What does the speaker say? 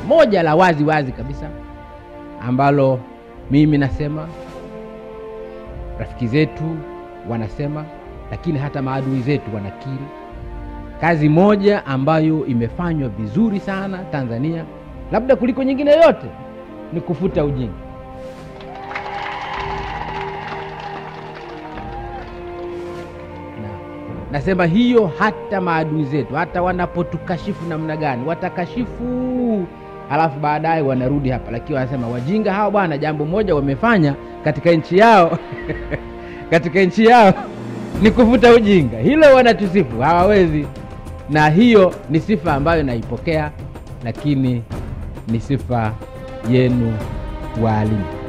moja la wazi wazi kabisa ambalo mimi nasema, rafiki zetu wanasema, lakini hata maadui zetu wanakiri. Kazi moja ambayo imefanywa vizuri sana Tanzania, labda kuliko nyingine yote, ni kufuta ujinga. Nasema hiyo hata maadui zetu, hata wanapotukashifu namna gani, watakashifu halafu baadaye wanarudi hapa, lakini wanasema wajinga hao bwana, jambo moja wamefanya katika nchi yao katika nchi yao ni kufuta ujinga. Hilo wanatusifu, hawawezi. Na hiyo ni sifa ambayo naipokea, lakini ni sifa yenu walimu.